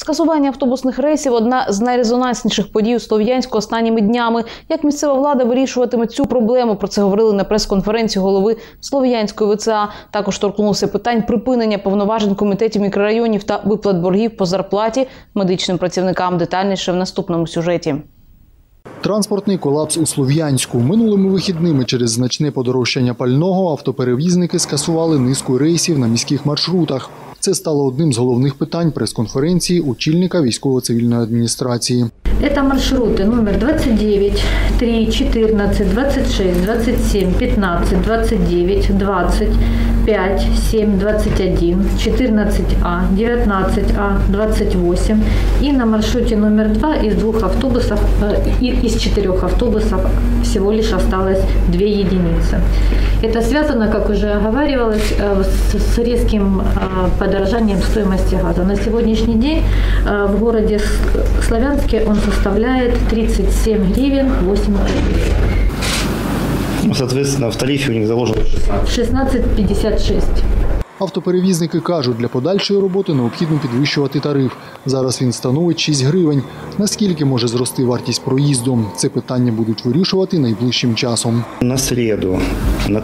Скасування автобусних рейсів – одна з найрезонансніших подій у Слов'янську останніми днями. Як місцева влада вирішуватиме цю проблему? Про це говорили на прес-конференції голови Слов'янської ВЦА. Також торкнулося питань припинення повноважень комітетів мікрорайонів та виплат боргів по зарплаті медичним працівникам. Детальніше в наступному сюжеті. Транспортний колапс у Слов'янську. Минулими вихідними через значне подорожчання пального автоперевізники скасували низку рейсів на міських маршрутах. Це стало одним з головних питань прес-конференції очільника військово-цивільної адміністрації. Это маршруты номер 29, 3, 14, 26, 27, 15, 29, 20, 5, 7, 21, 14А, 19А, 28. И на маршруте номер 2 из 4 автобусов всего лишь осталось 2 единицы. Это связано, как уже оговаривалось, с резким подорожанием стоимости газа. На сегодняшний день в городе Славянске он составляет 37 гривен 8 копеек. Соответственно, в тарифе у них заложено 16,56. Автоперевізники кажуть, для подальшої роботи необхідно підвищувати тариф. Зараз він становить 6 гривень. Наскільки може зрости вартість проїзду? Це питання будуть вирішувати найближчим часом. На среду на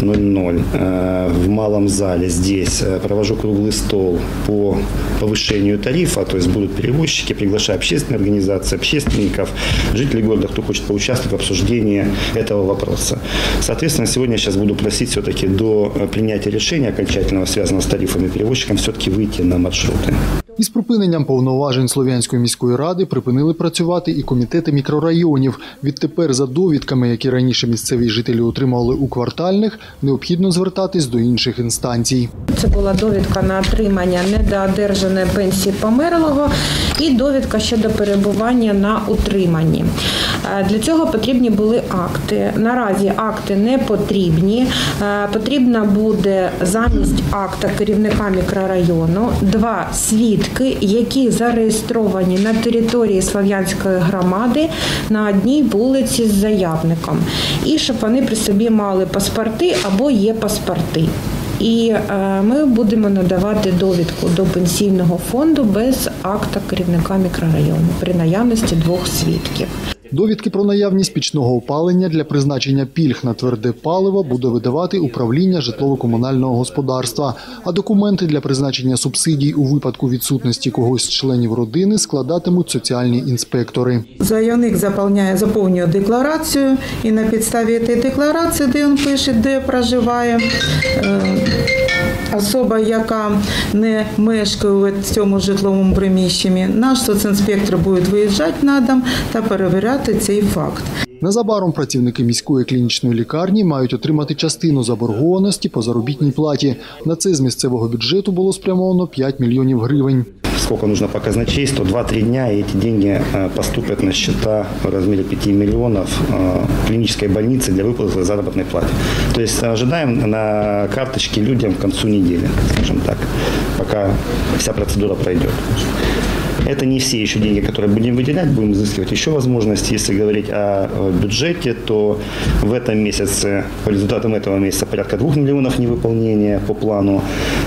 13:00 в малом зале здесь провожу круглый стол по повышению тарифа. То есть будут перевозчики, приглашаю общественные организации, общественников, жителей города, кто хочет поучаствовать в обсуждении этого вопроса. Соответственно, сегодня я сейчас буду просить все-таки до принятия решения окончательного, связанного с тарифами, перевозчикам все-таки выйти на маршруты. Із припиненням повноважень Слов'янської міської ради припинили працювати і комітети мікрорайонів. Відтепер за довідками, які раніше місцеві жителі отримували у квартальних, необхідно звертатись до інших інстанцій. Це була довідка на отримання недоодержаної пенсії померлого і довідка щодо перебування на утриманні. Для цього потрібні були акти. Наразі акти не потрібні. Потрібно буде замість акта керівника мікрорайону 2 свідки, які зареєстровані на території Слов'янської громади на одній вулиці з заявником. І щоб вони при собі мали паспорти або є паспорти. І ми будемо надавати довідку до пенсійного фонду без акта керівника мікрорайону при наявності 2 свідків. Довідки про наявність пічного опалення для призначення пільг на тверде паливо буде видавати управління житлово-комунального господарства, а документи для призначення субсидій у випадку відсутності когось з членів родини складатимуть соціальні інспектори. Заявник заповнює декларацію і на підставі цієї декларації, де він пише, де проживає особа, яка не мешкає в цьому житловому приміщенні, наш соцінспектор буде виїжджати на дом та перевіряти цей факт. Незабаром працівники міської клінічної лікарні мають отримати частину заборгованості по заробітній платі. На це з місцевого бюджету було спрямовано 5 мільйонів гривень. Сколько нужно по казначейству? 2-3 дня, и эти деньги поступят на счета в размере 5 миллионов клинической больницы для выплаты заработной платы. То есть ожидаем на карточке людям к концу недели, скажем так, пока вся процедура пройдет. Это не все еще деньги, которые будем выделять, будем изыскивать еще возможности. Если говорить о бюджете, то в этом месяце, по результатам этого месяца, порядка 2 миллионов невыполнения по плану.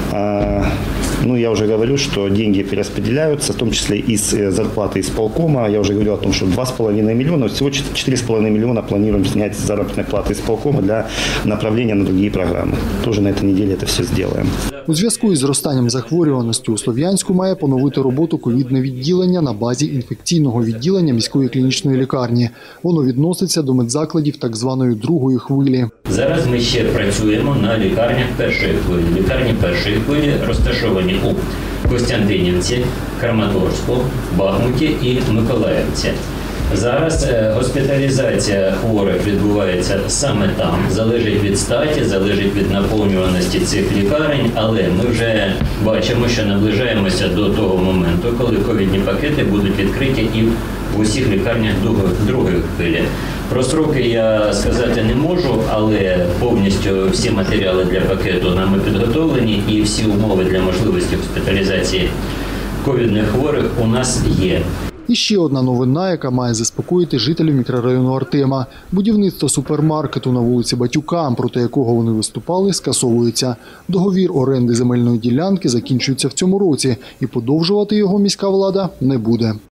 Я уже говорю, что деньги перераспределяются, в том числе из зарплаты исполкома. Я уже говорил о том, что 2,5 миллиона, всего 4,5 миллиона планируем снять с заработной платы исполкома для направления на другие программы. Тоже на этой неделе это все сделаем. У зв'язку із зростанням захворюваності у Слов'янську має поновити роботу ковідне відділення на базі інфекційного відділення міської клінічної лікарні. Воно відноситься до медзакладів так званої другої хвилі. Зараз ми ще працюємо на лікарнях першої хвилі. Лікарні першої хвилі розташовані у Костянтинівці, Краматорську, Бахмуті і Миколаївці. Зараз госпіталізація хворих відбувається саме там. Залежить від статі, залежить від наповнюваності цих лікарень, але ми вже бачимо, що наближаємося до того моменту, коли ковідні пакети будуть відкриті і в усіх лікарнях другої хвилі. Про строки я сказати не можу, але повністю всі матеріали для пакету нами підготовлені і всі умови для можливості госпіталізації ковідних хворих у нас є. І ще одна новина, яка має заспокоїти жителів мікрорайону Артема. Будівництво супермаркету на вулиці Батюка, проти якого вони виступали, скасовується. Договір оренди земельної ділянки закінчується в цьому році і подовжувати його міська влада не буде.